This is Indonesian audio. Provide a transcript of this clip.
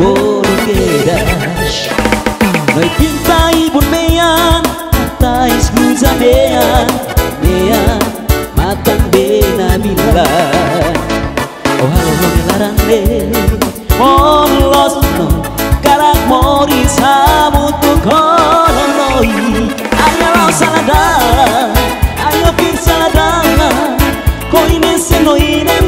porqueras. Noi pintai bun mean, tai scusa mean, mean, matan bena bilan. Oh halo melarande, mon los no, karak mori samu tu kolonoi. Ayo salada, ayo pin salada, koine se no ine